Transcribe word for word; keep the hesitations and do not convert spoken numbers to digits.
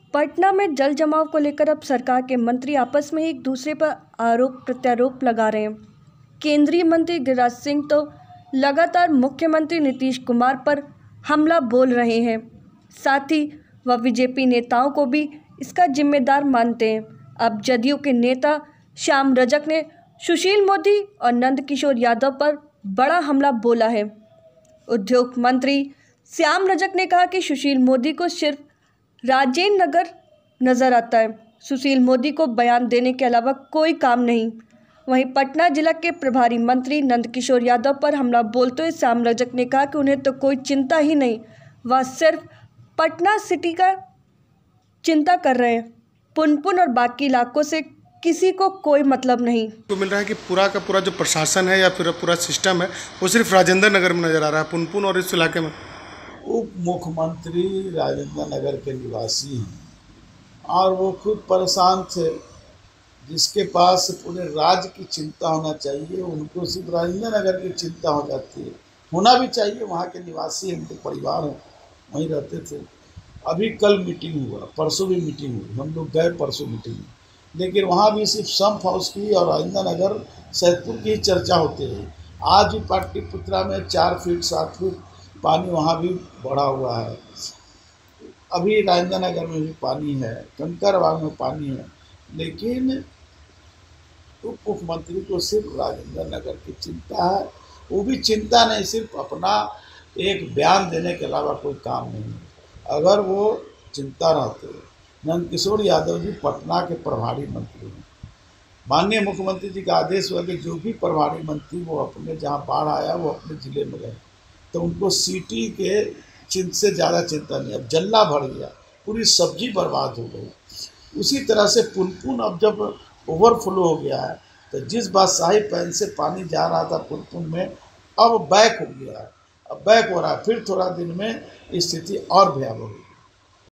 पटना में जल जमाव को लेकर अब सरकार के मंत्री आपस में एक दूसरे पर आरोप प्रत्यारोप लगा रहे हैं। केंद्रीय मंत्री गिरिराज सिंह तो लगातार मुख्यमंत्री नीतीश कुमार पर हमला बोल रहे हैं, साथ ही वह बीजेपी नेताओं को भी इसका जिम्मेदार मानते हैं। अब जदयू के नेता श्याम रजक ने सुशील मोदी और नंद किशोर यादव पर बड़ा हमला बोला है। उद्योग मंत्री श्याम रजक ने कहा कि सुशील मोदी को सिर्फ राजेंद्र नगर नजर आता है, सुशील मोदी को बयान देने के अलावा कोई काम नहीं। वहीं पटना जिला के प्रभारी मंत्री नंद किशोर यादव पर हमला बोलते हुए श्याम रजक ने कहा कि उन्हें तो कोई चिंता ही नहीं, वह सिर्फ पटना सिटी का चिंता कर रहे हैं। पुनपुन और बाकी इलाकों से किसी को कोई मतलब नहीं। तो मिल रहा है कि पूरा का पूरा जो प्रशासन है या फिर पूरा सिस्टम है वो सिर्फ राजेंद्र नगर में नजर आ रहा है, पुनपुन और इस इलाके में। उप मुख्यमंत्री राजेंद्र नगर के निवासी हैं और वो खुद परेशान थे। जिसके पास पूरे राज्य की चिंता होना चाहिए, उनको सिर्फ राजेंद्र नगर की चिंता हो जाती है। होना भी चाहिए, वहाँ के निवासी हैं, उनके परिवार हैं, वहीं रहते थे। अभी कल मीटिंग हुआ, परसों भी मीटिंग हुई, हम लोग गए परसों मीटिंग में, लेकिन वहाँ भी सिर्फ सम्प हाउस की और राजेंद्र नगर सैदपुर की चर्चा होती रही। आज भी पाटलिपुत्रा में चार फीट सात फीट पानी वहाँ भी बढ़ा हुआ है। अभी राजेंद्र नगर में भी पानी है, कंकरबाग में पानी है, लेकिन उप मुख्यमंत्री को सिर्फ राजेंद्र नगर की चिंता है। वो भी चिंता नहीं, सिर्फ अपना एक बयान देने के अलावा कोई काम नहीं है। अगर वो चिंता रहते, नंद किशोर यादव जी पटना के प्रभारी मंत्री हैं, माननीय मुख्यमंत्री जी का आदेश हुआ कि जो भी प्रभारी मंत्री वो अपने जहाँ बाढ़ आया वो अपने ज़िले में गए, तो उनको सिटी के चिंता से ज़्यादा चिंता नहीं। अब जल्ला भर गया, पूरी सब्जी बर्बाद हो गई। उसी तरह से पुनपुन अब जब ओवरफ्लो हो गया है, तो जिस बादशाही पैन से पानी जा रहा था पुनपुन में, अब बैक हो गया है, अब बैक हो रहा है। फिर थोड़ा दिन में स्थिति और भयावह होगी।